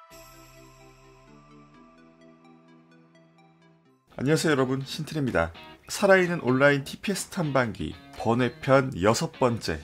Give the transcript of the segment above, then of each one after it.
안녕하세요 여러분, 신트입니다. 살아있는 온라인 TPS 탐방기 번외편 6번째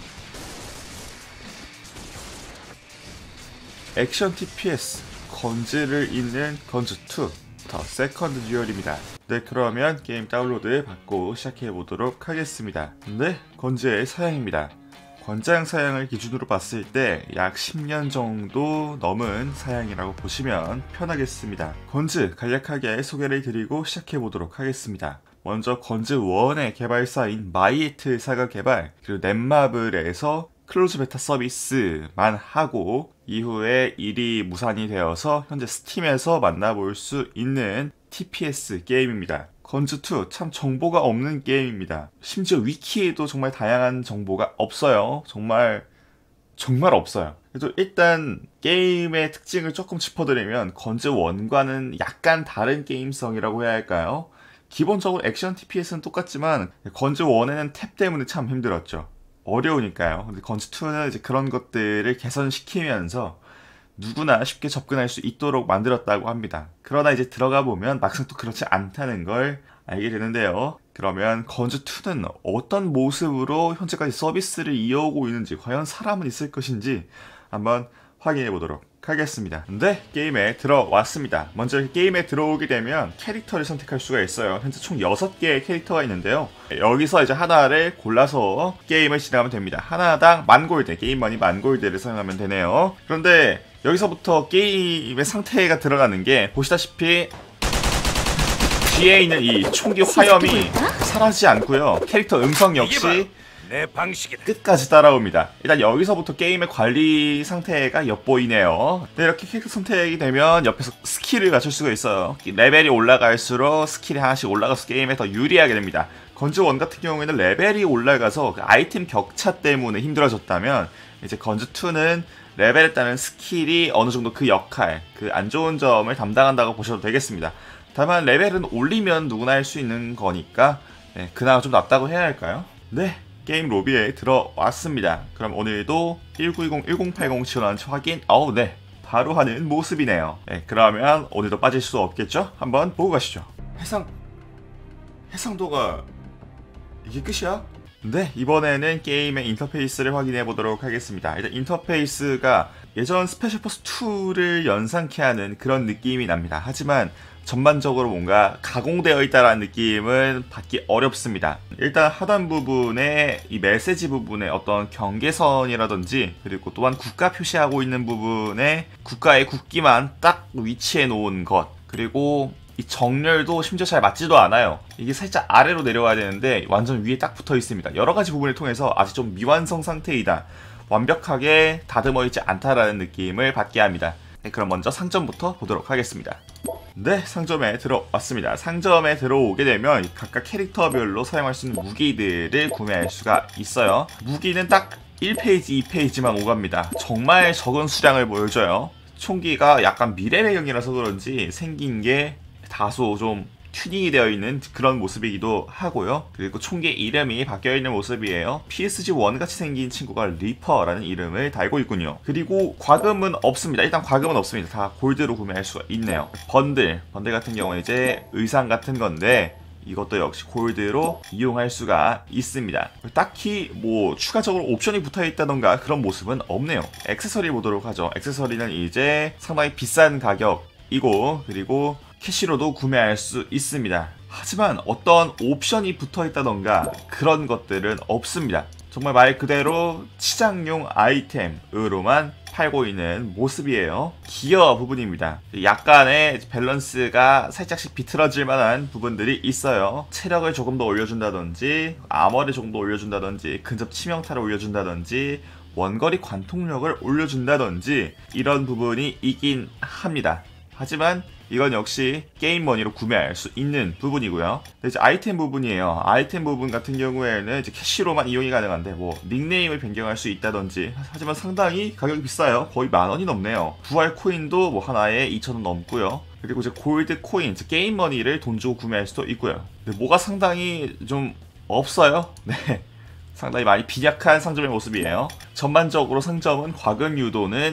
액션 TPS 건즈를 잇는 건즈2 더 세컨드 듀얼입니다. 네, 그러면 게임 다운로드 받고 시작해보도록 하겠습니다. 네, 건즈의 사양입니다. 권장 사양을 기준으로 봤을 때 약 10년 정도 넘은 사양이라고 보시면 편하겠습니다. 건즈 간략하게 소개를 드리고 시작해보도록 하겠습니다. 먼저 건즈1의 개발사인 마이애트사가 개발, 그리고 넷마블에서 클로즈 베타 서비스만 하고 이후에 일이 무산이 되어서 현재 스팀에서 만나볼 수 있는 TPS 게임입니다. 건즈2 참 정보가 없는 게임입니다. 심지어 위키에도 정말 다양한 정보가 없어요. 정말 없어요. 그래도 일단 게임의 특징을 조금 짚어드리면 건즈1과는 약간 다른 게임성이라고 해야 할까요? 기본적으로 액션 TPS는 똑같지만 건즈1에는 탭 때문에 참 힘들었죠. 어려우니까요. 근데 건즈2는 이제 그런 것들을 개선시키면서 누구나 쉽게 접근할 수 있도록 만들었다고 합니다. 그러나 이제 들어가 보면 막상 또 그렇지 않다는 걸 알게 되는데요. 그러면 건즈2는 어떤 모습으로 현재까지 서비스를 이어오고 있는지, 과연 사람은 있을 것인지 한번 확인해 보도록 하겠습니다. 네, 게임에 들어왔습니다. 먼저 게임에 들어오게 되면 캐릭터를 선택할 수가 있어요. 현재 총 6개의 캐릭터가 있는데요. 여기서 이제 하나를 골라서 게임을 진행하면 됩니다. 하나당 10,000골드, 게임머니 10,000골드를 사용하면 되네요. 그런데 여기서부터 게임의 상태가 들어가는 게 보시다시피 뒤에 있는 이 총기 화염이 사라지지 않고요. 캐릭터 음성 역시 내 방식이다. 끝까지 따라옵니다. 일단 여기서부터 게임의 관리 상태가 엿보이네요. 네, 이렇게 캐릭터 선택이 되면 옆에서 스킬을 갖출 수가 있어요. 레벨이 올라갈수록 스킬이 하나씩 올라가서 게임에 더 유리하게 됩니다. 건즈1 같은 경우에는 레벨이 올라가서 그 아이템 격차 때문에 힘들어졌다면 이제 건즈2는 레벨에 따른 스킬이 어느 정도 그 역할, 그 안 좋은 점을 담당한다고 보셔도 되겠습니다. 다만 레벨은 올리면 누구나 할 수 있는 거니까 그나마 좀 낫다고 해야 할까요? 네, 게임 로비에 들어왔습니다. 그럼 오늘도 1920-1080 지원하는지 확인. 네, 바로 하는 모습이네요. 네, 그러면 오늘도 빠질 수 없겠죠? 한번 보고 가시죠. 해상도가 이게 끝이야? 네, 이번에는 게임의 인터페이스를 확인해 보도록 하겠습니다. 일단 인터페이스가 예전 스페셜 포스 2를 연상케 하는 그런 느낌이 납니다. 하지만 전반적으로 뭔가 가공되어 있다라는 느낌은 받기 어렵습니다. 일단 하단 부분에 이 메시지 부분에 어떤 경계선이라든지, 그리고 또한 국가 표시하고 있는 부분에 국가의 국기만 딱 위치해 놓은 것, 그리고 이 정렬도 심지어 잘 맞지도 않아요. 이게 살짝 아래로 내려와야 되는데 완전 위에 딱 붙어 있습니다. 여러 가지 부분을 통해서 아직 좀 미완성 상태이다, 완벽하게 다듬어 있지 않다라는 느낌을 받게 합니다. 네, 그럼 먼저 상점부터 보도록 하겠습니다. 네, 상점에 들어왔습니다. 상점에 들어오게 되면 각각 캐릭터별로 사용할 수 있는 무기들을 구매할 수가 있어요. 무기는 딱 1페이지, 2페이지만 오갑니다. 정말 적은 수량을 보여줘요. 총기가 약간 미래 배경이라서 그런지 생긴 게 다소 좀 튜닝이 되어 있는 그런 모습이기도 하고요. 그리고 총기의 이름이 바뀌어 있는 모습이에요. PSG1 같이 생긴 친구가 리퍼라는 이름을 달고 있군요. 그리고 과금은 없습니다. 일단 과금은 없습니다. 다 골드로 구매할 수가 있네요. 번들 같은 경우는 이제 의상 같은 건데 이것도 역시 골드로 이용할 수가 있습니다. 딱히 뭐 추가적으로 옵션이 붙어 있다던가 그런 모습은 없네요. 액세서리 보도록 하죠. 액세서리는 이제 상당히 비싼 가격이고, 그리고 캐시로도 구매할 수 있습니다. 하지만 어떤 옵션이 붙어 있다던가 그런 것들은 없습니다. 정말 말 그대로 치장용 아이템으로만 팔고 있는 모습이에요. 기어 부분입니다. 약간의 밸런스가 살짝씩 비틀어질 만한 부분들이 있어요. 체력을 조금 더 올려준다든지, 아머를 조금 더 올려준다든지, 근접 치명타를 올려준다든지, 원거리 관통력을 올려준다든지 이런 부분이 있긴 합니다. 하지만 이건 역시 게임머니로 구매할 수 있는 부분이고요. 이제 아이템 부분이에요. 아이템 부분 같은 경우에는 이제 캐시로만 이용이 가능한데 뭐 닉네임을 변경할 수 있다든지, 하지만 상당히 가격이 비싸요. 거의 10,000원이 넘네요. 부활 코인도 뭐 하나에 2,000원 넘고요. 그리고 이제 골드 코인, 즉 게임머니를 돈 주고 구매할 수도 있고요. 근데 뭐가 상당히 좀 없어요. 네, 상당히 많이 빈약한 상점의 모습이에요. 전반적으로 상점은 과금 유도는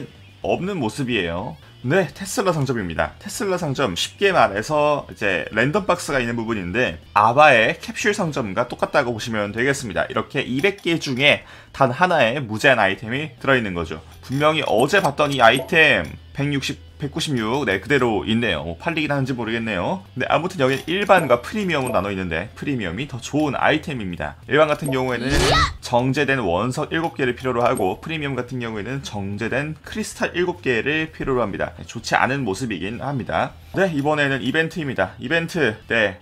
없는 모습이에요. 네, 테슬라 상점입니다. 테슬라 상점 쉽게 말해서 이제 랜덤 박스가 있는 부분인데 아바의 캡슐 상점과 똑같다고 보시면 되겠습니다. 이렇게 200개 중에 단 하나의 무제한 아이템이 들어있는 거죠. 분명히 어제 봤던 이 아이템 196, 네, 그대로 있네요. 팔리긴 하는지 모르겠네요. 근데 아무튼 여기는 일반과 프리미엄으로 나눠 있는데 프리미엄이 더 좋은 아이템입니다. 일반 같은 경우에는 정제된 원석 7개를 필요로 하고 프리미엄 같은 경우에는 정제된 크리스탈 7개를 필요로 합니다. 좋지 않은 모습이긴 합니다. 네, 이번에는 이벤트입니다. 이벤트, 네,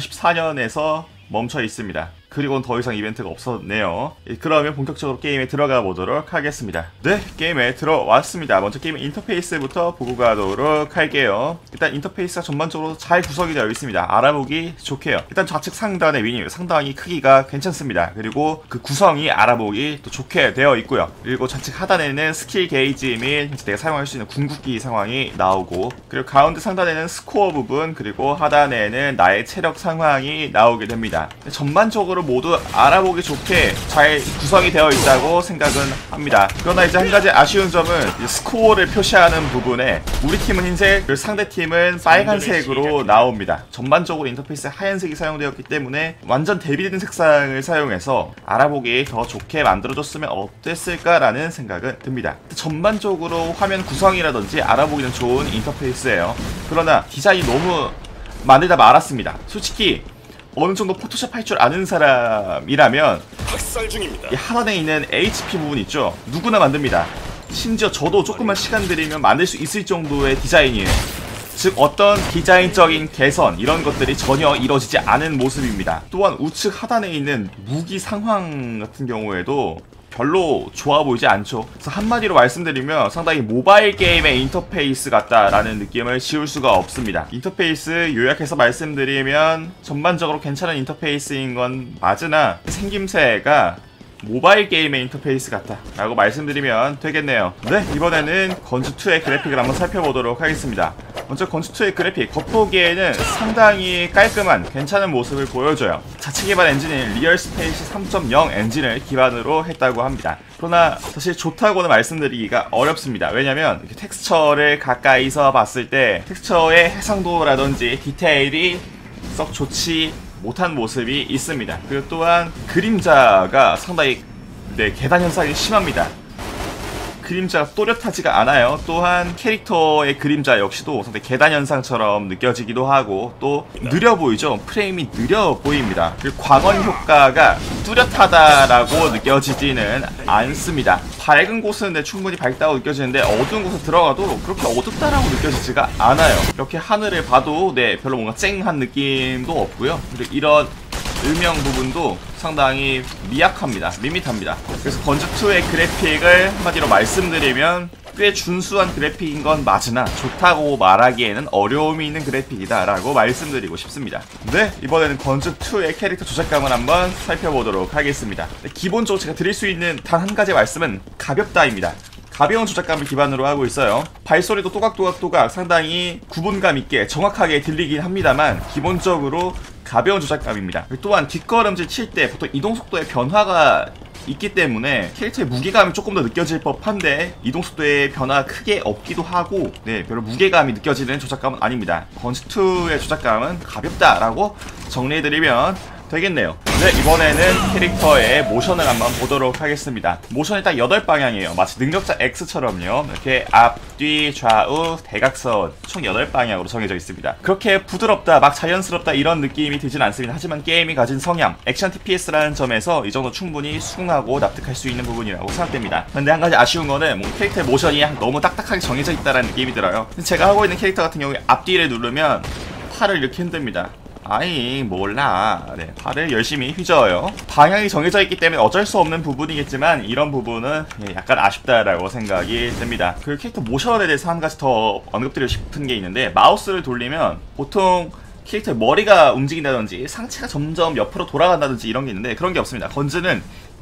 2014년에서 멈춰 있습니다. 그리고는 더 이상 이벤트가 없었네요. 그러면 본격적으로 게임에 들어가 보도록 하겠습니다. 네, 게임에 들어왔습니다. 먼저 게임 인터페이스부터 보고 가도록 할게요. 일단 인터페이스가 전반적으로 잘 구성이 되어 있습니다. 알아보기 좋게요. 일단 좌측 상단의 메뉴 상당히 크기가 괜찮습니다. 그리고 그 구성이 알아보기 또 좋게 되어 있고요. 그리고 좌측 하단에는 스킬 게이지 및 내가 사용할 수 있는 궁극기 상황이 나오고, 그리고 가운데 상단에는 스코어 부분, 그리고 하단에는 나의 체력 상황이 나오게 됩니다. 전반적으로 모두 알아보기 좋게 잘 구성이 되어 있다고 생각은 합니다. 그러나 이제 한 가지 아쉬운 점은 스코어를 표시하는 부분에 우리 팀은 흰색, 그리고 상대 팀은 빨간색으로 나옵니다. 전반적으로 인터페이스에 하얀색이 사용되었기 때문에 완전 대비된 색상을 사용해서 알아보기 더 좋게 만들어줬으면 어땠을까라는 생각은 듭니다. 전반적으로 화면 구성이라든지 알아보기는 좋은 인터페이스예요. 그러나 디자인이 너무 만들다 말았습니다. 솔직히 어느 정도 포토샵 할 줄 아는 사람이라면 학살 중입니다. 이 하단에 있는 HP 부분 있죠? 누구나 만듭니다. 심지어 저도 조금만 시간 들이면 만들 수 있을 정도의 디자인이에요. 즉 어떤 디자인적인 개선 이런 것들이 전혀 이루어지지 않은 모습입니다. 또한 우측 하단에 있는 무기 상황 같은 경우에도 별로 좋아 보이지 않죠. 그래서 한마디로 말씀드리면 상당히 모바일 게임의 인터페이스 같다라는 느낌을 지울 수가 없습니다. 인터페이스 요약해서 말씀드리면 전반적으로 괜찮은 인터페이스인 건 맞으나 생김새가 모바일 게임의 인터페이스 같다 라고 말씀드리면 되겠네요. 네, 이번에는 건주2의 그래픽을 한번 살펴보도록 하겠습니다. 먼저 건주2의 그래픽 겉보기에는 상당히 깔끔한 괜찮은 모습을 보여줘요. 자체 개발 엔진인 리얼스페이스 3.0 엔진을 기반으로 했다고 합니다. 그러나 사실 좋다고는 말씀드리기가 어렵습니다. 왜냐면 이렇게 텍스처를 가까이서 봤을 때 텍스처의 해상도라든지 디테일이 썩 좋지 못한 모습이 있습니다. 그리고 또한 그림자가 상당히 계단 현상이 심합니다. 그림자가 또렷하지가 않아요. 또한 캐릭터의 그림자 역시도 상당히 계단 현상처럼 느껴지기도 하고 또 느려 보이죠. 프레임이 느려 보입니다. 그리고 광원 효과가 뚜렷하다라고 느껴지지는 않습니다. 밝은 곳은 충분히 밝다고 느껴지는데 어두운 곳에 들어가도 그렇게 어둡다라고 느껴지지가 않아요. 이렇게 하늘을 봐도 별로 뭔가 쨍한 느낌도 없고요. 그리고 이런 음영 부분도 상당히 미약합니다. 밋밋합니다. 그래서 건주2의 그래픽을 한마디로 말씀드리면 꽤 준수한 그래픽인 건 맞으나 좋다고 말하기에는 어려움이 있는 그래픽이다 라고 말씀드리고 싶습니다. 네, 이번에는 건주2의 캐릭터 조작감을 한번 살펴보도록 하겠습니다. 기본적으로 제가 드릴 수 있는 단 한 가지 말씀은 가볍다입니다. 가벼운 조작감을 기반으로 하고 있어요. 발소리도 또각또각 상당히 구분감 있게 정확하게 들리긴 합니다만 기본적으로 가벼운 조작감입니다. 또한 뒷걸음질 칠 때 보통 이동속도의 변화가 있기 때문에 캐릭터의 무게감이 조금 더 느껴질 법한데 이동속도의 변화가 크게 없기도 하고 별로 무게감이 느껴지는 조작감은 아닙니다. 건주2의 조작감은 가볍다라고 정리해드리면 되겠네요. 네, 이번에는 캐릭터의 모션을 한번 보도록 하겠습니다. 모션이 딱 8방향이에요. 마치 능력자 X처럼요. 이렇게 앞, 뒤, 좌우, 대각선 총 8방향으로 정해져 있습니다. 그렇게 부드럽다, 막 자연스럽다 이런 느낌이 들진 않습니다. 하지만 게임이 가진 성향, 액션 TPS라는 점에서 이 정도 충분히 수긍하고 납득할 수 있는 부분이라고 생각됩니다. 근데 한 가지 아쉬운 거는 캐릭터의 모션이 너무 딱딱하게 정해져 있다는 느낌이 들어요. 제가 하고 있는 캐릭터 같은 경우에 앞뒤를 누르면 팔을 이렇게 흔듭니다. 아이 몰라. 팔을 열심히 휘저어요. 방향이 정해져 있기 때문에 어쩔 수 없는 부분이겠지만 이런 부분은 약간 아쉽다라고 생각이 듭니다. 그 캐릭터 모션에 대해서 한 가지 더 언급드리고 싶은 게 있는데 마우스를 돌리면 보통 캐릭터의 머리가 움직인다든지 상체가 점점 옆으로 돌아간다든지 이런 게 있는데 그런 게 없습니다. 건즈는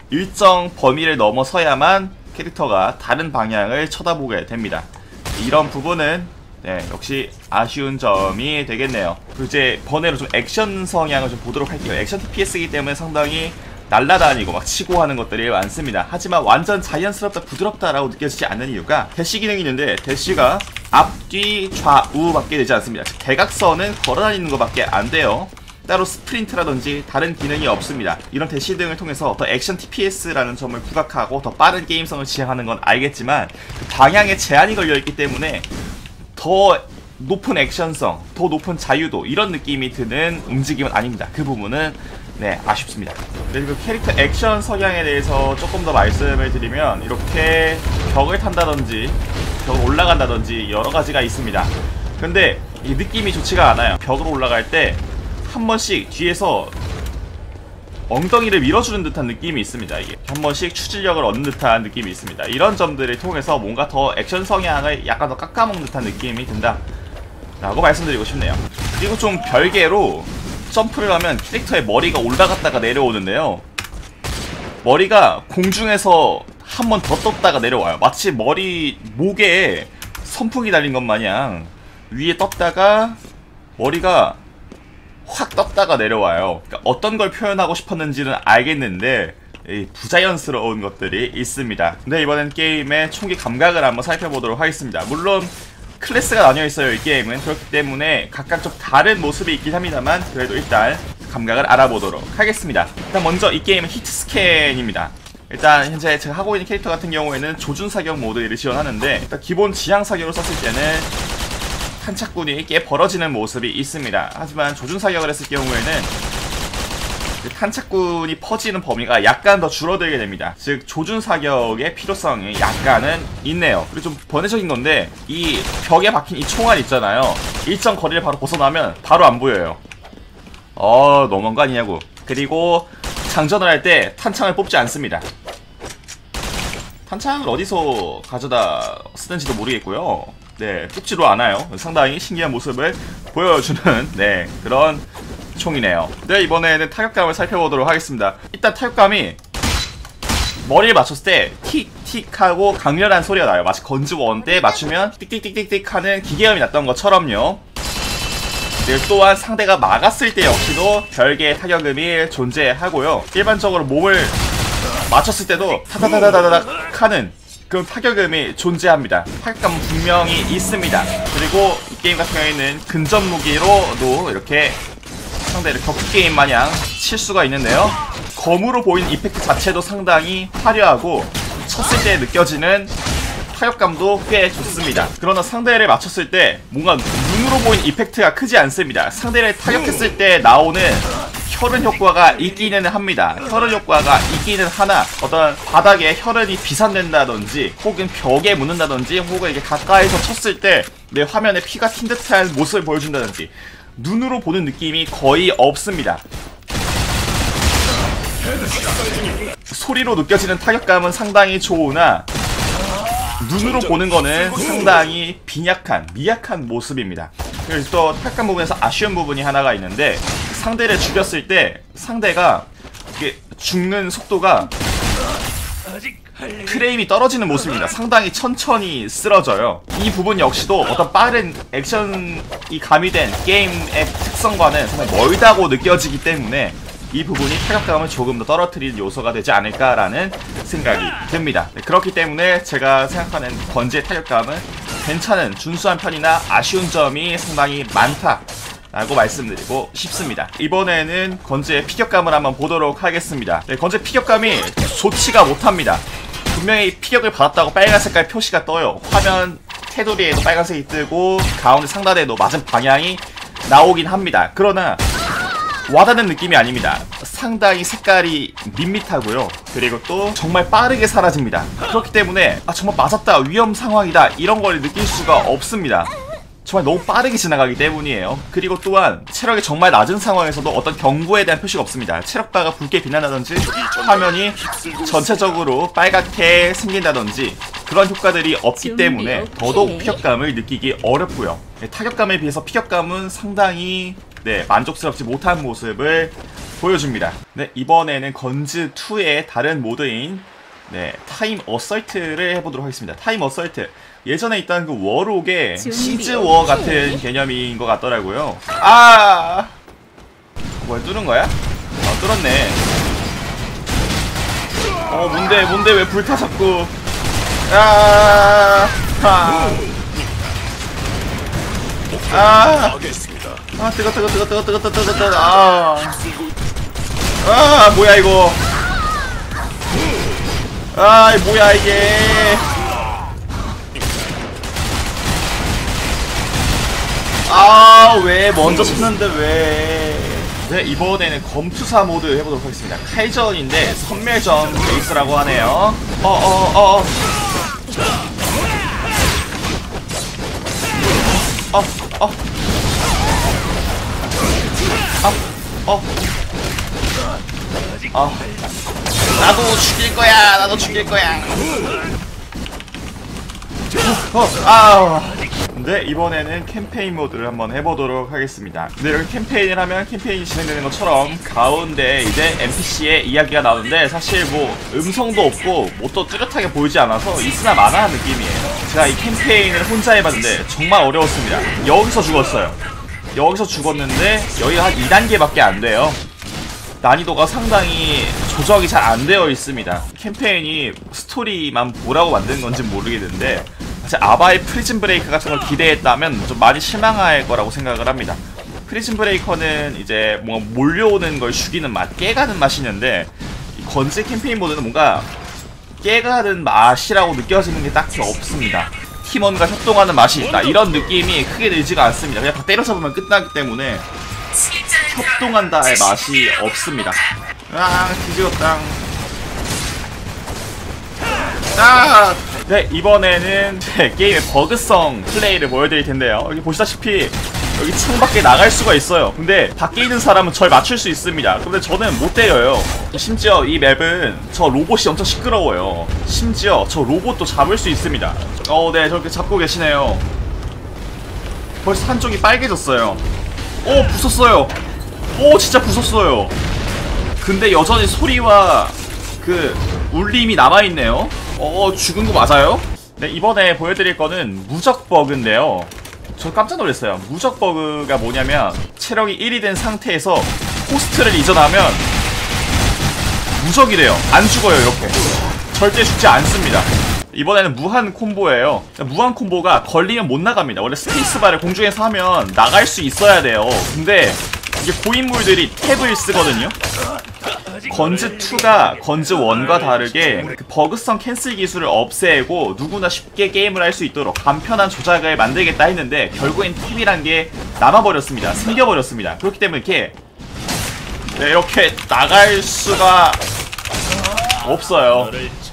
일정 범위를 넘어서야만 캐릭터가 다른 방향을 쳐다보게 됩니다. 이런 부분은 역시 아쉬운 점이 되겠네요. 그리고 이제 번외로 좀 액션 성향을 좀 보도록 할게요. 액션 TPS이기 때문에 상당히 날라다니고 막 치고 하는 것들이 많습니다. 하지만 완전 자연스럽다 부드럽다라고 느껴지지 않는 이유가 대시 기능이 있는데 대시가 앞뒤 좌우밖에 되지 않습니다. 즉 대각선은 걸어다니는 것밖에 안 돼요. 따로 스프린트라든지 다른 기능이 없습니다. 이런 대시 등을 통해서 더 액션 TPS라는 점을 부각하고 더 빠른 게임성을 지향하는 건 알겠지만 그 방향에 제한이 걸려있기 때문에 더 높은 액션성, 더 높은 자유도 이런 느낌이 드는 움직임은 아닙니다. 그 부분은 네, 아쉽습니다. 그리고 캐릭터 액션 성향에 대해서 조금 더 말씀을 드리면 이렇게 벽을 탄다든지 벽을 올라간다든지 여러 가지가 있습니다. 근데 이 느낌이 좋지가 않아요. 벽으로 올라갈 때 한 번씩 뒤에서 엉덩이를 밀어주는 듯한 느낌이 있습니다. 이게 한 번씩 추진력을 얻는 듯한 느낌이 있습니다. 이런 점들을 통해서 뭔가 더 액션 성향을 약간 더 깎아먹는 듯한 느낌이 든다 라고 말씀드리고 싶네요. 그리고 좀 별개로 점프를 하면 캐릭터의 머리가 올라갔다가 내려오는데요, 머리가 공중에서 한 번 더 떴다가 내려와요. 마치 머리 목에 선풍기 달린 것 마냥 위에 떴다가 머리가 확 떴다가 내려와요. 그러니까 어떤 걸 표현하고 싶었는지는 알겠는데 부자연스러운 것들이 있습니다. 근데 이번엔 게임의 총기 감각을 한번 살펴보도록 하겠습니다. 물론 클래스가 나뉘어있어요. 이 게임은. 그렇기 때문에 각각 좀 다른 모습이 있긴 합니다만 그래도 일단 감각을 알아보도록 하겠습니다. 일단 먼저 이 게임은 히트 스캔입니다. 일단 현재 제가 하고 있는 캐릭터 같은 경우에는 조준 사격 모드를 지원하는데, 일단 기본 지향 사격으로 썼을 때는 탄착군이 꽤 벌어지는 모습이 있습니다. 하지만 조준 사격을 했을 경우에는 탄착군이 퍼지는 범위가 약간 더 줄어들게 됩니다. 즉 조준 사격의 필요성이 약간은 있네요. 그리고 좀 번외적인 건데, 이 벽에 박힌 이 총알 있잖아요, 일정 거리를 바로 벗어나면 바로 안 보여요. 너무한 거 아니냐고. 그리고 장전을 할 때 탄창을 뽑지 않습니다. 탄창을 어디서 가져다 쓰는지도 모르겠고요. 네, 뽑지도 않아요. 상당히 신기한 모습을 보여주는 네, 그런 총이네요. 네, 이번에는 타격감을 살펴보도록 하겠습니다. 일단 타격감이 머리를 맞췄을 때 틱틱 하고 강렬한 소리가 나요. 마치 건즈1 때 맞추면 띡띡띡띡띡 하는 기계음이 났던 것처럼요. 그리고 또한 상대가 막았을 때 역시도 별개의 타격음이 존재하고요. 일반적으로 몸을 맞췄을 때도 타다다다다닥 하는 그런 타격음이 존재합니다. 타격감은 분명히 있습니다. 그리고 이 게임 같은 경우에는 근접 무기로도 이렇게 상대를 격투게임 마냥 칠 수가 있는데요, 검으로 보이는 이펙트 자체도 상당히 화려하고 쳤을 때 느껴지는 타격감도 꽤 좋습니다. 그러나 상대를 맞췄을 때 뭔가 눈으로 보이는 이펙트가 크지 않습니다. 상대를 타격했을 때 나오는 혈흔 효과가 있기는 합니다. 혈흔 효과가 있기는 하나, 어떤 바닥에 혈흔이 비산된다든지 혹은 벽에 묻는다든지 혹은 이게 가까이서 쳤을 때 내 화면에 피가 튄 듯한 모습을 보여준다든지 눈으로 보는 느낌이 거의 없습니다. 소리로 느껴지는 타격감은 상당히 좋으나 눈으로 보는 거는 상당히 빈약한, 미약한 모습입니다. 그래서 또 타격감 부분에서 아쉬운 부분이 하나가 있는데, 상대를 죽였을 때 상대가 이게 죽는 속도가 프레임이 떨어지는 모습입니다. 상당히 천천히 쓰러져요. 이 부분 역시도 어떤 빠른 액션이 가미된 게임의 특성과는 상당히 멀다고 느껴지기 때문에 이 부분이 타격감을 조금 더 떨어뜨리는 요소가 되지 않을까라는 생각이 듭니다. 네, 그렇기 때문에 제가 생각하는 건지의 타격감은 괜찮은 준수한 편이나 아쉬운 점이 상당히 많다라고 말씀드리고 싶습니다. 이번에는 건지의 피격감을 한번 보도록 하겠습니다. 네, 건지의 피격감이 좋지가 못합니다. 분명히 피격을 받았다고 빨간 색깔 표시가 떠요. 화면 테두리에도 빨간색이 뜨고 가운데 상단에도 맞은 방향이 나오긴 합니다. 그러나 와닿는 느낌이 아닙니다. 상당히 색깔이 밋밋하고요. 그리고 또 정말 빠르게 사라집니다. 그렇기 때문에 정말 맞았다, 위험 상황이다 이런 걸 느낄 수가 없습니다. 정말 너무 빠르게 지나가기 때문이에요. 그리고 또한 체력이 정말 낮은 상황에서도 어떤 경고에 대한 표시가 없습니다. 체력바가 붉게 빛난다든지 화면이 전체적으로 빨갛게 생긴다든지 그런 효과들이 없기 때문에 더더욱 피격감을 느끼기 어렵고요. 타격감에 비해서 피격감은 상당히 만족스럽지 못한 모습을 보여줍니다. 네, 이번에는 건즈2의 다른 모드인 타임 어설트를 해보도록 하겠습니다. 타임 어설트, 예전에 있던 그 워록의 시즈워 같은 개념인 것 같더라고요. 뭐야, 뚫은 거야? 뚫었네. 뭔데 왜 불타 자꾸. 아, 뜨거. 뭐야 이거. 뭐야 이게. 왜 먼저 쳤는데 왜. 네, 이번에는 검투사 모드 해보도록 하겠습니다. 칼전인데 선멸전 베이스라고 하네요. 나도 죽일 거야. 근데 이번에는 캠페인 모드를 한번 해보도록 하겠습니다. 근데 이렇게 캠페인을 하면 캠페인이 진행되는 것처럼 가운데 이제 NPC의 이야기가 나오는데 사실 뭐 음성도 없고 뭐 또 뚜렷하게 보이지 않아서 있으나 마나 느낌이에요. 제가 이 캠페인을 혼자 해봤는데 정말 어려웠습니다. 여기서 죽었어요. 여기서 죽었는데 여기가 한 2단계밖에 안 돼요. 난이도가 상당히 조정이 잘 안 되어 있습니다. 캠페인이 스토리만 보라고 만든 건지 모르겠는데 사실 아바의 프리즌 브레이크 같은 걸 기대했다면 좀 많이 실망할 거라고 생각을 합니다. 프리즌 브레이커는 이제 뭔가 몰려오는 걸 죽이는 맛, 깨가는 맛이 있는데 이 건즈 캠페인 모드는 뭔가 깨가는 맛이라고 느껴지는 게 딱히 없습니다. 팀원과 협동하는 맛이 있다 이런 느낌이 크게 들지가 않습니다. 그냥 다 때려잡으면 끝나기 때문에 협동한다의 맛이 없습니다. 뒤집었다. 네, 이번에는 게임의 버그성 플레이를 보여드릴 텐데요. 여기 보시다시피 여기 창밖에 나갈 수가 있어요. 근데 밖에 있는 사람은 절 맞출 수 있습니다. 근데 저는 못 때려요. 심지어 이 맵은 저 로봇이 엄청 시끄러워요. 심지어 저 로봇도 잡을 수 있습니다. 네, 저렇게 잡고 계시네요. 벌써 한쪽이 빨개졌어요. 부쉈어요. 진짜 부쉈어요. 근데 여전히 소리와 그 울림이 남아있네요. 죽은 거 맞아요? 네, 이번에 보여드릴 거는 무적 버그인데요. 저 깜짝 놀랐어요. 무적 버그가 뭐냐면 체력이 1이 된 상태에서 호스트를 이전하면 무적이 돼요. 안 죽어요. 이렇게 절대 죽지 않습니다. 이번에는 무한 콤보예요. 무한 콤보가 걸리면 못 나갑니다. 원래 스페이스바를 공중에서 하면 나갈 수 있어야 돼요. 근데 이게 고인물들이 탭을 쓰거든요. 건즈2가 건즈1과 다르게 그 버그성 캔슬 기술을 없애고 누구나 쉽게 게임을 할 수 있도록 간편한 조작을 만들겠다 했는데 결국엔 탭이란 게 남아버렸습니다. 생겨버렸습니다. 그렇기 때문에 이렇게 나갈 수가 없어요.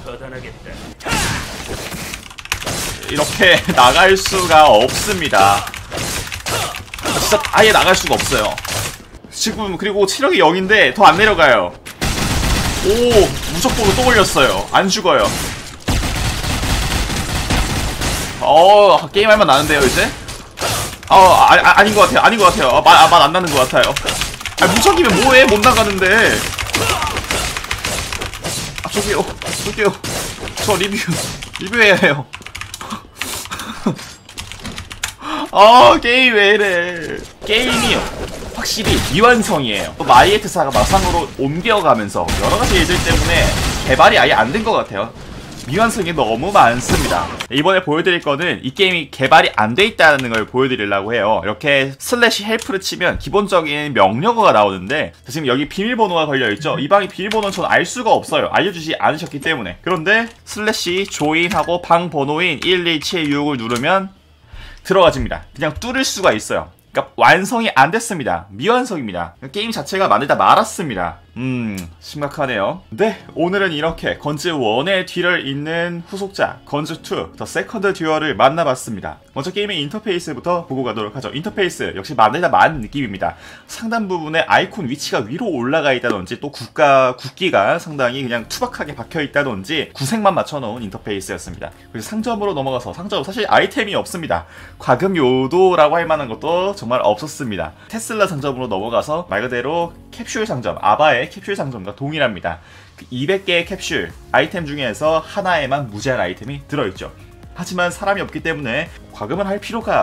이렇게 나갈 수가 없습니다. 진짜 아예 나갈 수가 없어요. 지금 그리고 체력이 0인데 더 안 내려가요. 무적보로 또 올렸어요. 안 죽어요. 게임할만 나는데요 이제? 아닌 것 같아요. 아닌 것 같아요. 맛 안 나는 것 같아요. 무적이면 뭐해? 못 나가는데. 저기요. 저 리뷰해야 해요. 게임 왜 이래. 게임이요. 확실히 미완성이에요. 마이에트사가 마상으로 옮겨가면서 여러가지 일들 때문에 개발이 아예 안 된 것 같아요. 미완성이 너무 많습니다. 이번에 보여드릴 거는 이 게임이 개발이 안 돼 있다는 걸 보여드리려고 해요. 이렇게 슬래시 헬프를 치면 기본적인 명령어가 나오는데 지금 여기 비밀번호가 걸려있죠. 이 방의 비밀번호는 전 알 수가 없어요. 알려주지 않으셨기 때문에. 그런데 슬래시 조인하고 방 번호인 12766을 누르면 들어가집니다. 그냥 뚫을 수가 있어요. 그러니까 완성이 안 됐습니다. 미완성입니다. 게임 자체가 만들다 말았습니다. 심각하네요. 네, 오늘은 이렇게 건즈1의 뒤를 잇는 후속작 건즈2 더 세컨드 듀얼을 만나봤습니다. 먼저 게임의 인터페이스부터 보고 가도록 하죠. 인터페이스 역시 만들다 만 느낌입니다. 상단 부분에 아이콘 위치가 위로 올라가 있다든지 또 국기가 상당히 그냥 투박하게 박혀 있다든지 구색만 맞춰놓은 인터페이스였습니다. 그리고 상점으로 넘어가서 상점 사실 아이템이 없습니다. 과금 요도라고 할 만한 것도 정말 없었습니다. 테슬라 상점으로 넘어가서 말 그대로 캡슐 상점, 아바의 캡슐 상점과 동일합니다. 200개의 캡슐 아이템 중에서 하나에만 무제한 아이템이 들어있죠. 하지만 사람이 없기 때문에 과금을 할 필요가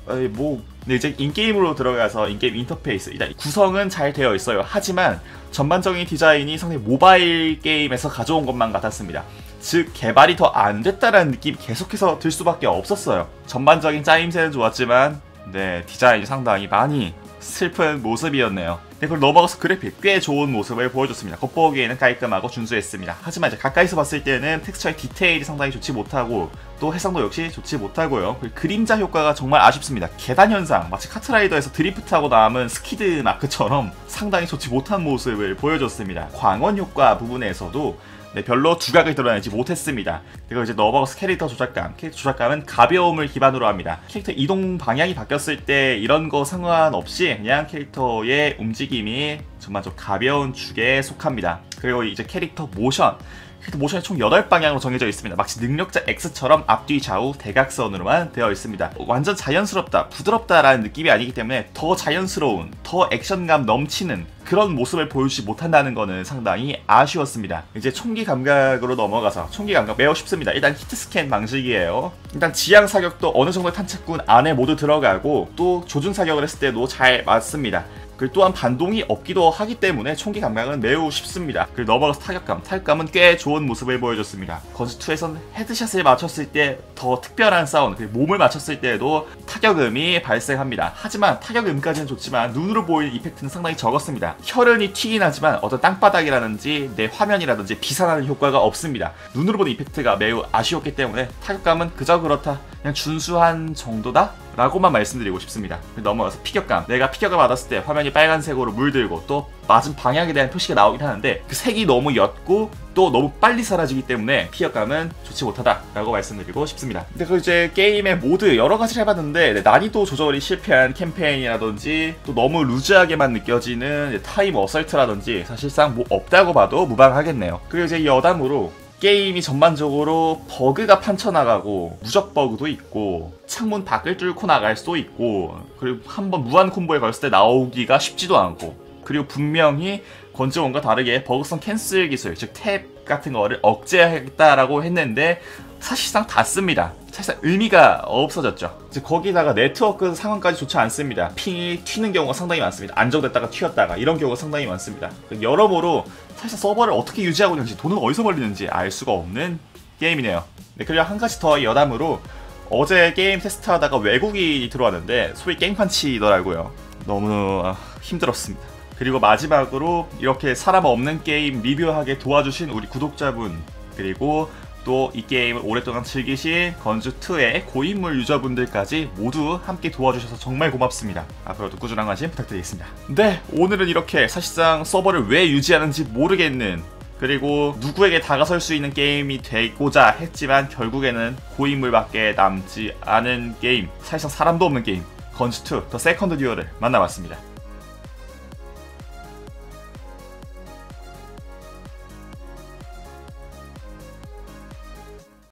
근데 이제 인게임으로 들어가서 인게임 인터페이스 일단 구성은 잘 되어 있어요. 하지만 전반적인 디자인이 상당히 모바일 게임에서 가져온 것만 같았습니다. 즉 개발이 더 안 됐다라는 느낌이 계속해서 들 수밖에 없었어요. 전반적인 짜임새는 좋았지만 디자인이 상당히 많이 슬픈 모습이었네요. 그걸 넘어가서 그래픽 꽤 좋은 모습을 보여줬습니다. 겉보기에는 깔끔하고 준수했습니다. 하지만 이제 가까이서 봤을 때는 텍스처의 디테일이 상당히 좋지 못하고 또 해상도 역시 좋지 못하고요. 그림자 효과가 정말 아쉽습니다. 계단 현상, 마치 카트라이더에서 드리프트하고 남은 스키드 마크처럼 상당히 좋지 못한 모습을 보여줬습니다. 광원 효과 부분에서도 별로 두각을 드러내지 못했습니다. 그리고 이제 넘어가서 캐릭터 조작감은 가벼움을 기반으로 합니다. 캐릭터 이동 방향이 바뀌었을 때 이런 거 상관없이 그냥 캐릭터의 움직임이 정말 좀 가벼운 축에 속합니다. 그리고 이제 캐릭터 모션이 총 8방향으로 정해져 있습니다. 마치 능력자 X처럼 앞뒤 좌우 대각선으로만 되어 있습니다. 완전 자연스럽다, 부드럽다라는 느낌이 아니기 때문에 더 자연스러운, 더 액션감 넘치는 그런 모습을 보여주지 못한다는 것은 상당히 아쉬웠습니다. 이제 총기 감각으로 넘어가서 총기 감각 매우 쉽습니다. 일단 히트 스캔 방식이에요. 일단 지향 사격도 어느 정도의 탄착군 안에 모두 들어가고 또 조준 사격을 했을 때도 잘 맞습니다. 그리고 또한 반동이 없기도 하기 때문에 총기 감각은 매우 쉽습니다. 그리고 넘어가서 타격감은 꽤 좋은 모습을 보여줬습니다. 건스2에서는 헤드샷을 맞췄을 때 더 특별한 사운드, 그리고 몸을 맞췄을 때에도 타격음이 발생합니다. 하지만 타격음까지는 좋지만 눈으로 보이는 이펙트는 상당히 적었습니다. 혈흔이 튀긴 하지만 어떤 땅바닥이라든지 내 화면이라든지 비산하는 효과가 없습니다. 눈으로 보는 이펙트가 매우 아쉬웠기 때문에 타격감은 그저 그렇다, 그냥 준수한 정도다? 라고만 말씀드리고 싶습니다. 넘어가서 피격감, 내가 피격을 받았을 때 화면이 빨간색으로 물들고 또 맞은 방향에 대한 표시가 나오긴 하는데 그 색이 너무 옅고 또 너무 빨리 사라지기 때문에 피격감은 좋지 못하다 라고 말씀드리고 싶습니다. 근데 그 이제 게임의 모드 여러 가지를 해봤는데 난이도 조절이 실패한 캠페인이라든지 또 너무 루즈하게만 느껴지는 타임 어설트라든지 사실상 뭐 없다고 봐도 무방하겠네요. 그리고 이제 여담으로 게임이 전반적으로 버그가 판쳐나가고 누적 버그도 있고 창문 밖을 뚫고 나갈 수도 있고 그리고 한번 무한 콤보에 걸었을 때 나오기가 쉽지도 않고 그리고 분명히 건즈원과 다르게 버그성 캔슬 기술, 즉 탭 같은 거를 억제하겠다라고 했는데 사실상 닿습니다. 사실상 의미가 없어졌죠. 즉 거기다가 네트워크 상황까지 좋지 않습니다. 핑이 튀는 경우가 상당히 많습니다. 안정됐다가 튀었다가 이런 경우가 상당히 많습니다. 여러모로 사실 서버를 어떻게 유지하고 있는지 돈은 어디서 벌리는지 알 수가 없는 게임이네요. 그리고 한 가지 더 여담으로 어제 게임 테스트하다가 외국인이 들어왔는데 소위 깽판치더라고요. 너무 힘들었습니다. 그리고 마지막으로 이렇게 사람 없는 게임 리뷰하게 도와주신 우리 구독자분, 그리고 또 이 게임을 오랫동안 즐기신 건즈2의 고인물 유저분들까지 모두 함께 도와주셔서 정말 고맙습니다. 앞으로도 꾸준한 관심 부탁드리겠습니다. 네, 오늘은 이렇게 사실상 서버를 왜 유지하는지 모르겠는, 그리고 누구에게 다가설 수 있는 게임이 되고자 했지만 결국에는 고인물밖에 남지 않은 게임, 사실상 사람도 없는 게임 건즈2 더 세컨드 듀얼을 만나봤습니다.